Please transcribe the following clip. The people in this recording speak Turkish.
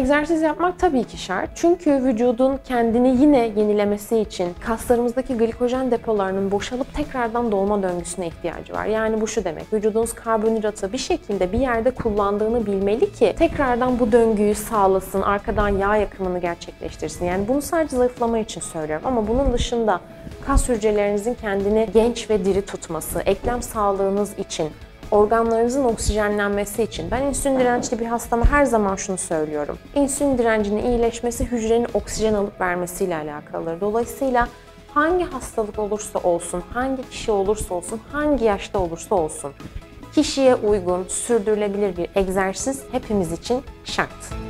Egzersiz yapmak tabii ki şart. Çünkü vücudun kendini yine yenilemesi için kaslarımızdaki glikojen depolarının boşalıp tekrardan dolma döngüsüne ihtiyacı var. Yani bu şu demek, vücudunuz karbonhidratı bir şekilde bir yerde kullandığını bilmeli ki tekrardan bu döngüyü sağlasın, arkadan yağ yakımını gerçekleştirsin. Yani bunu sadece zayıflama için söylüyorum ama bunun dışında kas hücrelerinizin kendini genç ve diri tutması, eklem sağlığınız için, organlarınızın oksijenlenmesi için. Ben insülin dirençli bir hastama her zaman şunu söylüyorum. İnsülin direncinin iyileşmesi hücrenin oksijen alıp vermesiyle alakalıdır. Dolayısıyla hangi hastalık olursa olsun, hangi kişi olursa olsun, hangi yaşta olursa olsun, kişiye uygun, sürdürülebilir bir egzersiz hepimiz için şart.